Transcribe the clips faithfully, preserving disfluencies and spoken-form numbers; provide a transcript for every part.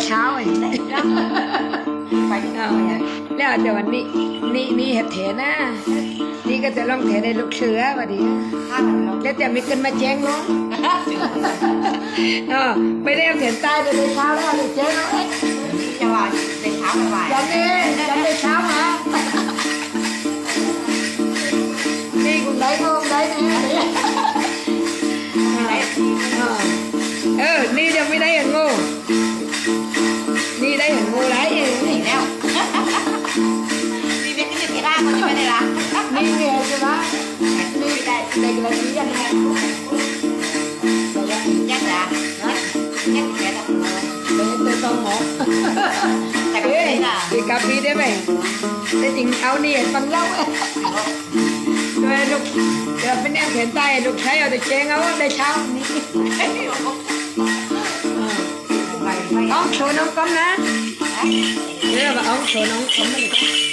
เช้าไอ้ไปเอาแล้วแต่วันนี้นี่นี่เห็ดเถนะนี่ก็จะลองเถได้ลูกเสือว่าดีแล้วแต่มีกันมาแจ้งน้องอ๋อไปได้เห็นใต้ไปเลยเช้าแล้วเลยแจ้งน้องจะว่าในเช้าไม่ไหวยันนี่ยันในเช้ามานี่คุณได้ก็ได้เนี่ยเออนี่จะไม่ได้เห็นงูนี่ได้เห็นงูไรเองนี่แล้วนี่เป็นที่ได้คนที่ไม่ได้ละนี่เงี้ยใช่ไหมนี่ได้เด็กอะไรนี่ยังไงยังจ้ะยังแค่ละเด็กตัวโตหมอแต่ก็ไม่ได้ดีกับพี่ได้ไหมแต่จริงเอานี่ฟังเล่าด้วยลูกเดี๋ยวเป็นแนวเขียนใต้ลูกใช้เอาแต่เจ๊งเอาได้เช้านี้อ๋อโชว์น้องก้มนะเดี๋ยวว่าอ๋อโชว์น้องก้มนะ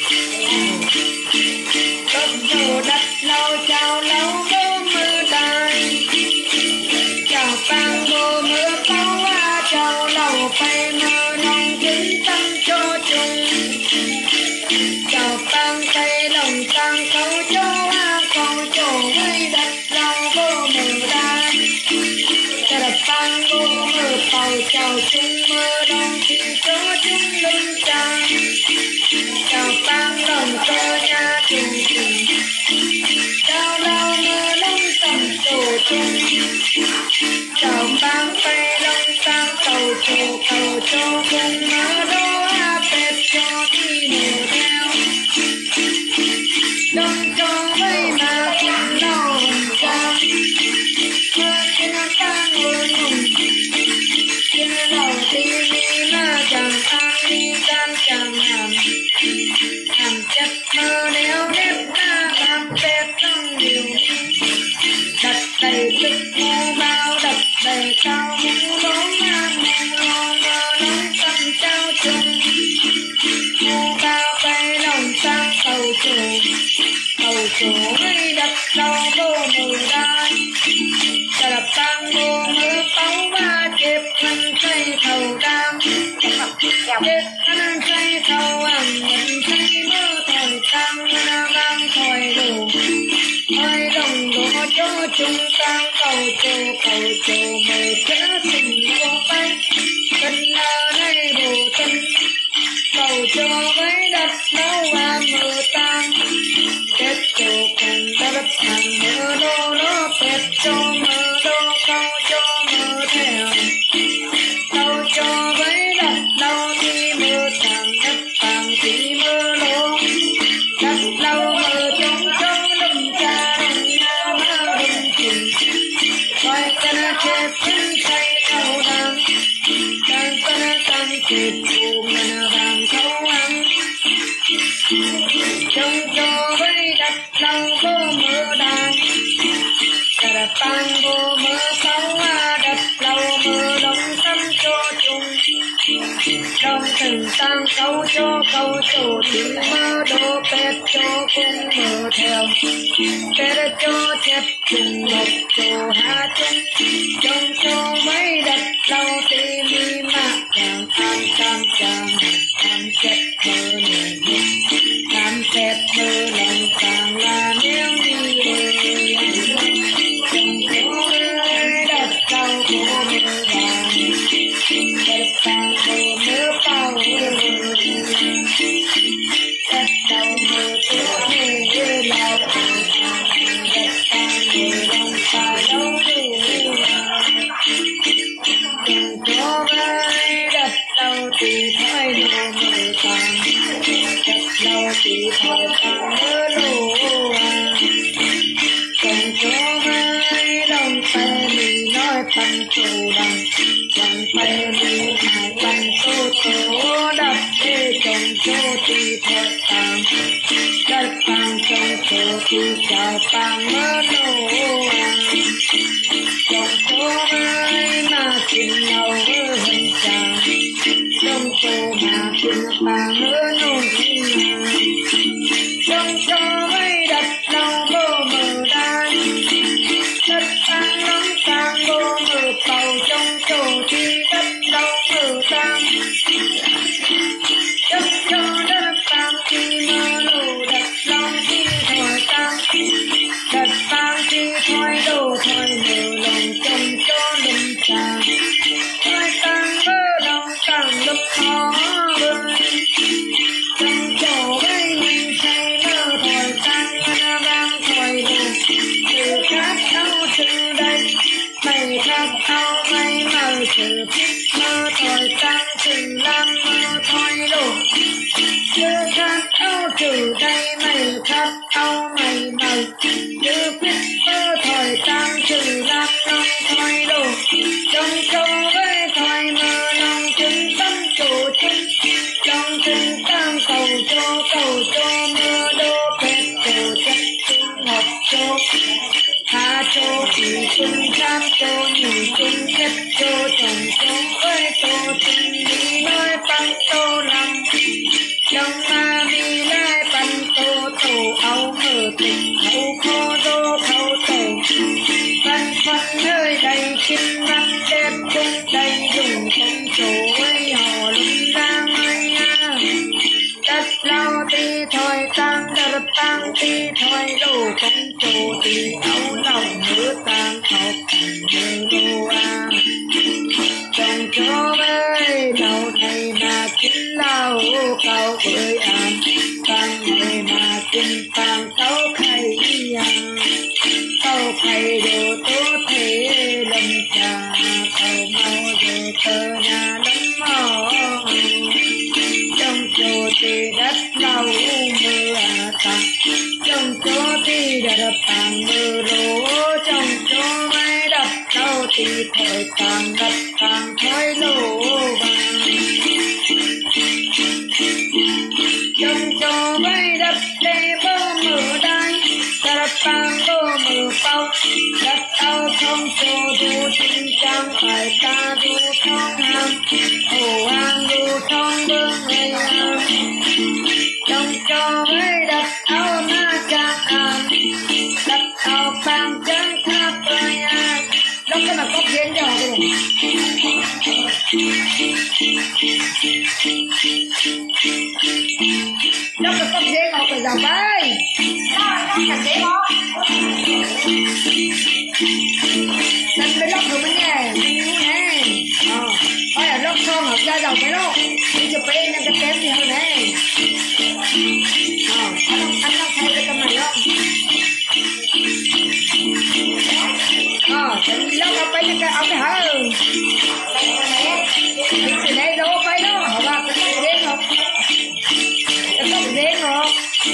ก็โดดัดเราเจ้าเราโบมือได้เจ้าปังโบมือเป้าว่าเจ้าเราไปมือลองถึงตั้งโจจุงเจ้าปังไปลงตั้งเขาโจว่าเขาโจไม่ดัดเราโบมือได้กระปังโบมือเป่าเจ้าจุงมือลองถึงโจจุงลุงจังเจ้าปังลงโจยาจุงจุงเจ้าเรามือลงตั้งโจจุงเจ้าปังไปลงตั้งเขาโจเขาโจคงมาโดอาเป็ดโจที่หนูแถวดงโจไม่มากินเหล้าจังเมื่อกินตั้งหัวหนุ่มกินเหล้าตีมีมาจังอันนี้กันจังหำหำเจ็บมือเดียวเด็บหน้าหำเป็ดต้องอยู่ดัดใส่ตึกหมูเบาดัดใส่เจ้าหมูล้มน้ำหมูลงเมื่อล้มตั้งเจ้าจุงหมูเบาไปลงตั้งเขาจุงเขาจุงให้ดัดเราโบมือได้กระปังโบมือเป้าว่าเจ็บมันใส่เขาดำเจ็บมันใส่เขาอันมันใส่มือถอยตั้งมันบางถอยดูถอยลงดูโจจุงตั้งเขาโจเขาโจมือเจ้าสิ่งโบไปเป็นนาในดูตันเขาโจไว้ดัดเราว่ามือตั้งเป็ดโจคงจะรับทางมือโดโดเป็ดโจมือโดเขาโจมือแถวเขาโจไว้ดัดเราที่มือทางดัดทางที่มือลงดัดเรามือจงจงลุ่มจางน้ำมาลุ่มจิงคอยกันเจ็บเป็นใจเขาดังดังกันตั้งเจ็บปูมันดังเขาหังจงโจไว้ดัดเราโบมือได้กระปังโบมือเขาว่าดัดเรามือลงซ้ำโจจุงลงถึงตั้งเขาโจเขาโจถึงมือโดเป็ดโจกุ้งมือแถวเป็ดโจเจ็บจุงหลบโจหาจุงจงโจไว้ดัดเราตีมีมากอย่างทำจำจำทำเจ็บมือหนึ่งทำเจ็บมือลงกลางลาเนี้ยมีเลยจงโจไว้ดัดเราโบมือดางกระปังโบมือเป่าดัดเรามือตัวมือเราดัดปังโบลงไปเราดูจงโจไว้ดัดเราตีถอยโลมือตามดัดเราตีถอยตามมือโลจงโจไว้ลงไปมีน้อยพันโจดังลงไปมีหายพันโจโตดับเอจงโจตีถอยตามดัดปังจงโจตีเจ้าปังมือโลจงโจไว้มากินเหล้าเมื่อเห็นจางจงโจมากินปังเมื่อนุ่งทิ้งจงโจไว้ดัดเราโบมือได้ดัดปังน้องตังโบมือเป่าจงโจที่ดัดเรามือตัง Tha cho thì chung tham cho nhủ chung kết cho chồng chồng ơi tô chung đi nói băng tô lòng lòng mà mi lại băng tô tổ áo mở tình áo khó đô khâu tổ văn phân nơi đầy kinh văn đẹp cung đầy dùng không chỗ ấy họ lung ra ngay à đất lao ti thôi tăng đất tăng ti thôi đồ không chỗ ti áo lòng mưa tăng học thành đồ à trong chỗ với đầu này mà chính lao cao với an tăng này mà chính tăng cao khay à cao khay đồ tốt thế lâm trà cao mau đồ tơ nhà lắm mò trong chỗ thì đất lao mưa à tăng trong chỗ thì đất tăng mưa lỗ trong chỗ mấy đất lao thì thời tăng đất tăng thôi lỗ vàng trong chỗ mấy đất đây bơ mưa đai đất tăng bơ mưa bao đất ao không chỗ du chính trang phải ta du thông ham ồ an du thông bương người am trong chỗ mấy đất ao na trang am đất ao bang trắng tháp tôi à lúc cái mà có kiến cho cái này lúc cái có kiến họ phải giàu bay nó cần kiến không nên cái lúc rồi mới nghe mình như thế ờ ôi là lúc không hợp ra giàu cái lúc đi chụp bên nên cái kém gì hơn này ờ anh không anh không thay cái cầm này không ờ chẳng lúc ông bay cái ông cái hả từ đây đâu bay đó họ ba cái đến không cái tóc đến không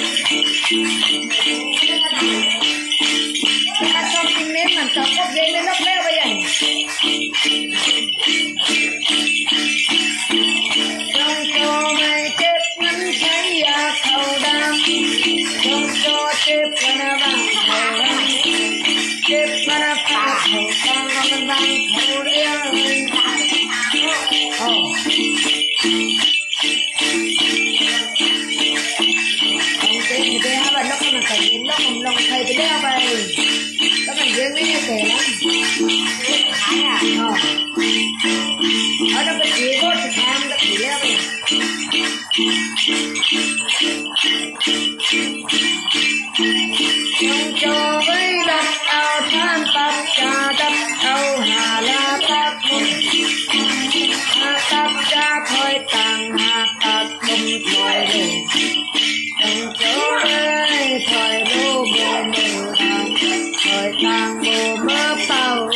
cái tóc kinh nếm mà tóc tóc đến đến lúc leo bây giờ trong cho mày chết ngắn thấy à khẩu đam trong cho chết là vàng khẩu đam chết là phá khẩu đam vàng vàng khẩu đam oh ông cái người ta hát bài lúc mà phải đến lúc mà lòng thầy cái đeo bài các bạn riêng mấy người kể lắm ờ ở đâu cái gì có thì tham cái gì leo này trong cho với đất ao than tap cha đất ao hà la tap môn hà tap cha thôi tàng hà tap môn thôi đồ trong chỗ ấy thôi đồ bồ mờ tàng thôi tàng bồ mơ bao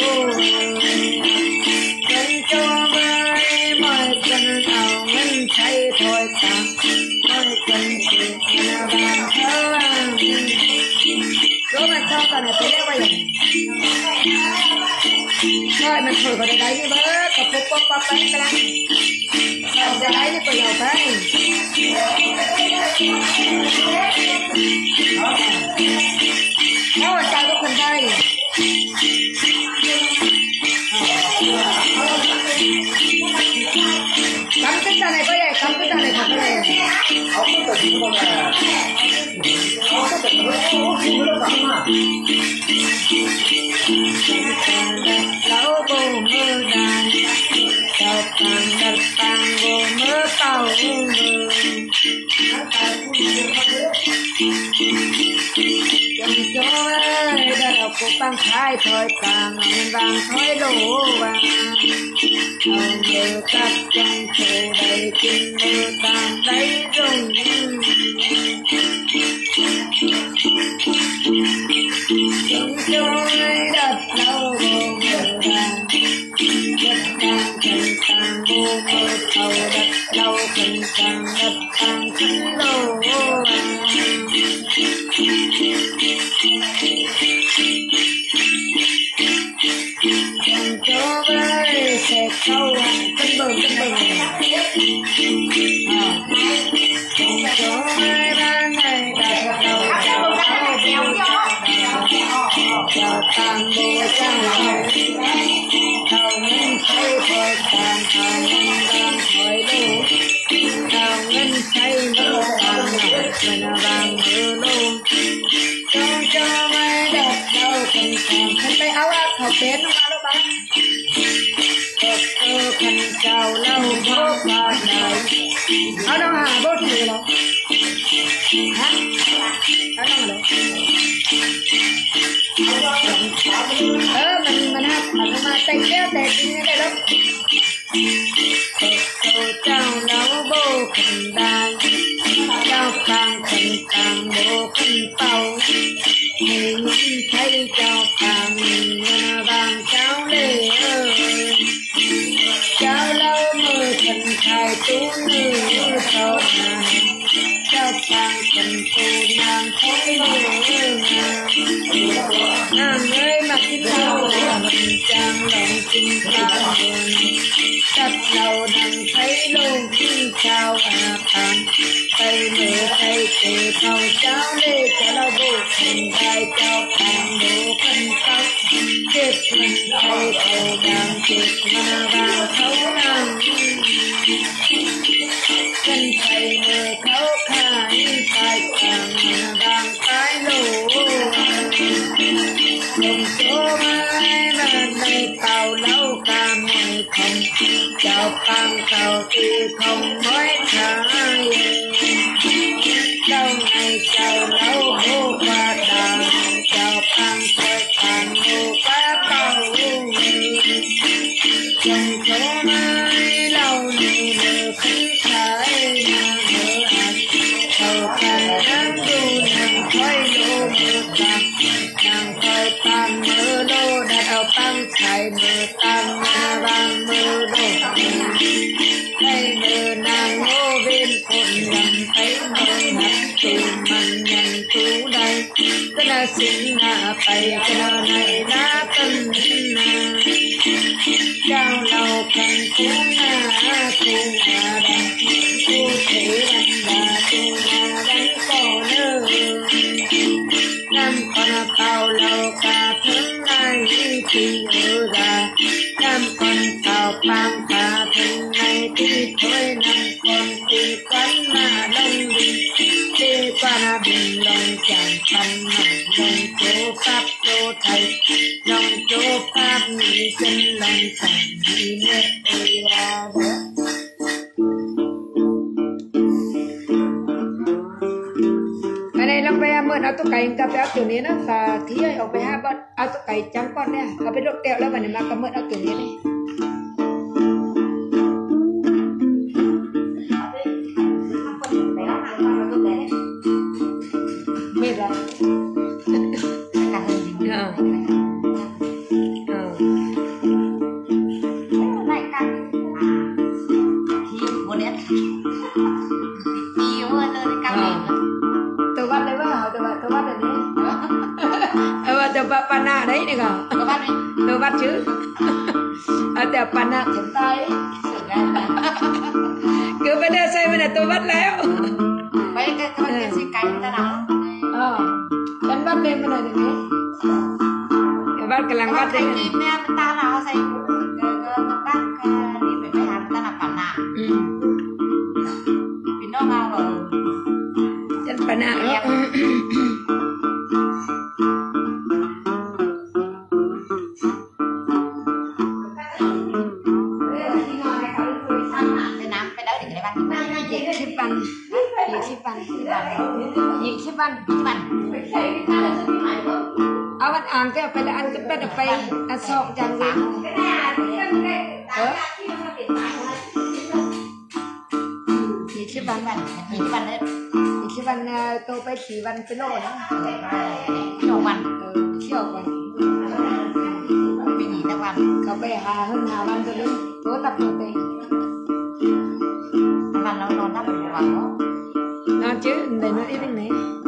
trong chỗ ấy mọi cần ao ngân thấy thôi tàng mọi cần chuyện là vàng thơ rồi mà cho cần là tới đây bây giờ rồi mình thổi vào đây như bớt có phút bóp bóp bánh cái lắm rồi ra đấy thì vào tay rồi chào các phần đây cắm cái này bây giờ cắm cái này thật này lão bồ mơ đàn đào tàng đặt tàng bồ mơ tàu mơ trong chỗ ấy đã đọc cuộc băng khai thôi tàng ngân vàng thôi đổ vàng hầu mơ cắt trong chỗ đầy kinh mơ tàng lấy rung trong chỗ ấy đặt lâu bồ mơ đàn đất tàng thần tàng bồ mơ tàu đất lâu thần tàng đất tàng khấn đổ vàng trong chỗ với sẽ câu cân bừng cân bừng trong chỗ với ban ngày đặt đầu đầu đầu chào tàng bồ trang hậu thảo ngân say thôi tàng thảo ngân vàng khỏi lô thảo ngân say mơ vàng ngọc mình vàng mơ lô cho cho mai đợt đâu cần còn thân tay áo áo học đến không áo đâu bạn đợt cơ khăn chào lâu bố và đời áo đâu hả bố thì gì đâu hả áo đâu đâu ờ mình mình hát mình mà tay kéo tay chính cái đó đợt chào lâu bố khăn đàn chào càng khăn càng bố khăn tàu mình thấy chào càng ngân vàng cháo lê ơi cháo lâu mơ thần khai tú nữ chào nàng chào càng thần tu nàng thấy nữ nàng ơi mặc kính chào mình trang lòng kinh cao đặt đầu đằng thấy luôn kinh chào à càng tay mơ tay kề thầu cháo lê cháo lâu bố thành đại chào càng bố khăn tóc chết mình tay thầu đằng chết ngân vàng thấu nàng chân tay mơ thấu khai tay càng ngân vàng cái lỗ đồng số mai mà này tàu lâu ca mời không chào càng tàu thì không mới thay lâu ngày chào lâu bố qua đàn chào càng thôi càng ngô cá tàu dòng số mai lâu này mơ khí thái mơ hạt tàu càng nắng đu nàng khói lô mơ càng nàng khói tan mơ đô đặt ao tăng chạy mơ tan mơ vàng mơ đô thấy mơ nàng ngô bên cồn nhầm thấy mơ nặng tù mình nhận tú đây cái là xin là phải cái là này đã tân na chào lâu cần cú na cú na đằng cú thể đằng đà cú na đằng cổ nơ năm con tàu lâu cả tháng ngày thì ở ra năm con tàu băng cả tháng ngày thì thôi năm con thì quán mà đông đi đi qua bình lòng chẳng phần mà lòng chỗ pháp chỗ thầy lòng chỗ pháp nghĩ chân lòng chẳng đi mất ơi ra đó cái này lòng bé mượn áo tóc cày ta phải áo kiểuนี้นะvà thí ơi ông bé ha bận áo tóc cày trắng con nè có biết độ tẹoแล้วmà mà có mượn áo kiểuนี้này mệt rồi tôi bắt đấy vào tôi bắt tôi bắt được đấy ờ tôi bắt pana đấy này cả tôi bắt đi tôi bắt chứ ở tôi pana chấm tay cứ bên đây xây bên này tôi bắt léo bây cái cái cái gì cái ta nào ờ chân bắt lên bên này được đấy cái bắt cái lăng bắt đấy cái kim nè ta nào xây cái cái bác đi về về hàng ta làm bản nào vì nó ngon rồi chân pana đóเอาวันอ่านก็ไปอันก็ไปไปอันสอบจังเลยเออยี่สิบวันวันยี่สิบวันเลยยี่สิบวันโตไปสี่วันเป็นโลนะเที่ยววันเออเที่ยววันไปหนีแต่วันเขาไปหาขึ้นหาวันตัวนึงตัวตับตัวเต็งวันเรานอนนับเป็นวันนอนchứ để nó ít đến mấy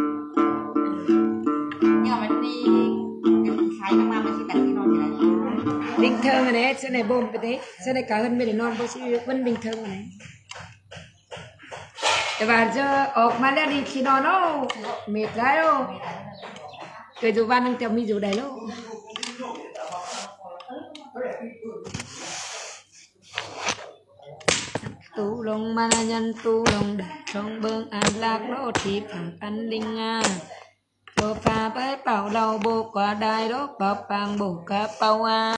nhưng mà mình đi khai năm năm mình đặt đi non gì đấy bình thường mà đấy sẽ này bom cái đấy sẽ này cả hơn mình để non bố sĩ vẫn bình thường mà đấy và giờ ốc mà đi khi nó nó mệt lắm đâu cười dù ban đang theo mi dù đấy luôn tu long ma nhân tu long đại trong bương an lạc đô thị phẳng an linh a cho pha bái bảo lâu bồ qua đài đốt bọc bằng bồ cá bao a